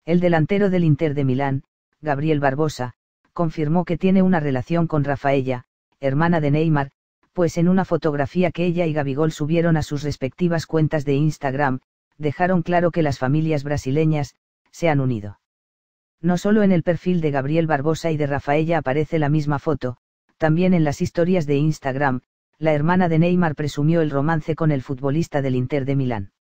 El delantero del Inter de Milán, Gabriel Barbosa, confirmó que tiene una relación con Rafaella, hermana de Neymar, pues en una fotografía que ella y Gabigol subieron a sus respectivas cuentas de Instagram, dejaron claro que las familias brasileñas se han unido. No solo en el perfil de Gabriel Barbosa y de Rafaella aparece la misma foto, también en las historias de Instagram, la hermana de Neymar presumió el romance con el futbolista del Inter de Milán.